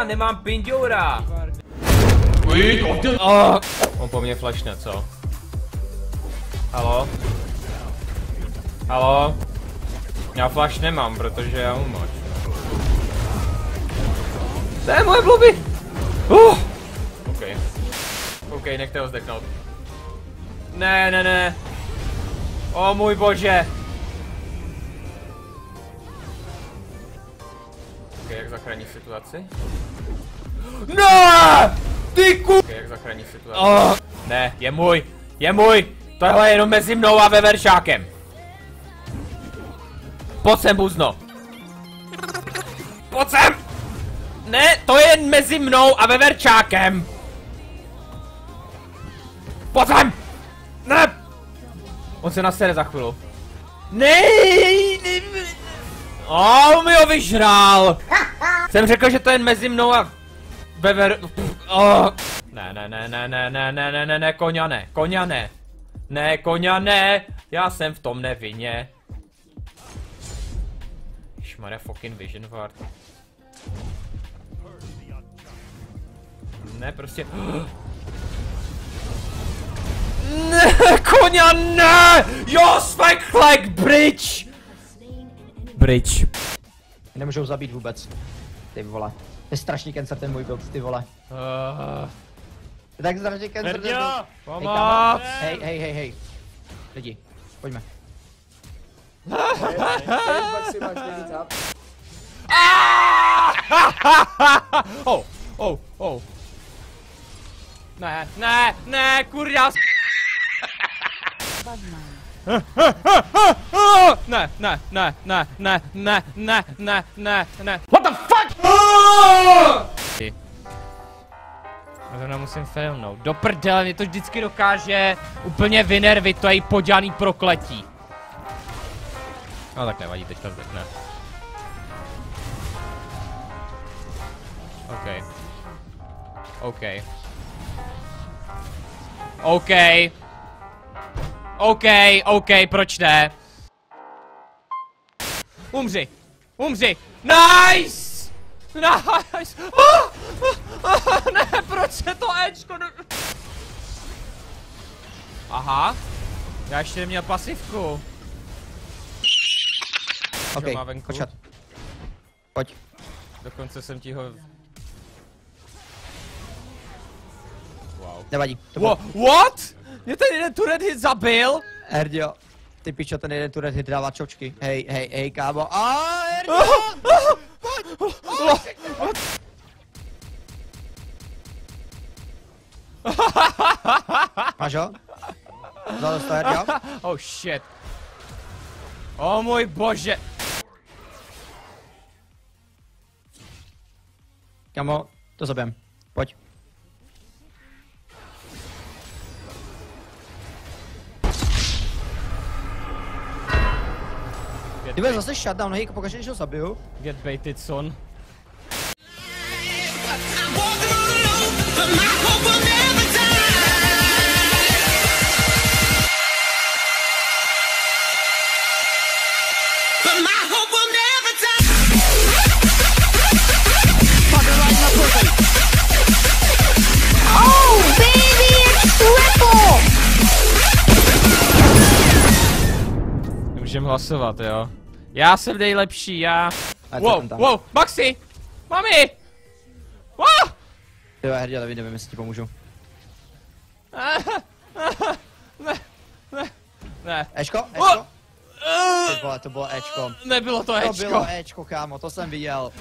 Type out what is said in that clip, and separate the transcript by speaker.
Speaker 1: nemám pindoura. On po mně flashne, co? Halo? Halo? Já flash nemám, protože já umoč. To je moje bluby! OK, nechte ho zdechnout. Ne. O můj bože! OK, jak zachrání situaci? Ne! Ty ku... OK, jak zachrání situaci? Ne, je můj! Tohle je jenom mezi mnou a Veverčákem. Pojď sem, buzno. Pojď sem! Ne, to je jen mezi mnou a Veverčákem. Pojď sem! Ne! On se nasere za chvíli. Ne! On mi ho vyžrál! Jsem řekl, že to je jen mezi mnou a Vever... Ne, koňa ne. Ne, koňa ne! Já jsem v tom nevinně. Šmarja, fucking Vision Ward. Ne, prostě... Ne, koňa ne! Jo, Svekhlek, bridge! Bridge.
Speaker 2: Nemůžou zabít vůbec. Ty vole. To je strašný cancer ten můj build, ty vole. Tak strašný cancer ten build.
Speaker 1: Pomoc!
Speaker 2: Hej. Lidi, pojďme.
Speaker 1: Ne, kurňa! Ne. What the fuck? Já to musím failnout. Do prdele, mě to vždycky dokáže úplně vynervit, to je jí podělaný prokletí. No tak nevadí, teďka zdechne. OK, proč ne? Umři! Nice! Ne, proč se to Ečko... Aha. Já ještě neměl pasivku.
Speaker 2: OK, pojď.
Speaker 1: Dokonce jsem ti ho... Wow.
Speaker 2: Nevadí.
Speaker 1: What? Mě ten jeden turret hit zabil?
Speaker 2: Herdio, ty pičo, ten jeden turret hit dává čočky. Hej, kámo. Herdio! Máš ho? Zadal to, Herdio?
Speaker 1: Oh shit. Oh můj bože.
Speaker 2: Kámo, to zabijem. Pojď. Ty bude zase shutdown, hej, pokaždé, když ho zabiju.
Speaker 1: Get baited, son.
Speaker 3: Oh, baby, it's triple!
Speaker 1: Nemůžem hlasovat, jo? Já jsem nejlepší, já... Wow, Maxi! Mami! Wow!
Speaker 2: Jo, Herdio, nevím, jestli ti pomůžu.
Speaker 1: Ne.
Speaker 2: Ečko? Ty vole, to bylo Ečko.
Speaker 1: Nebylo to Ečko.
Speaker 2: To bylo Ečko, kámo, to jsem viděl.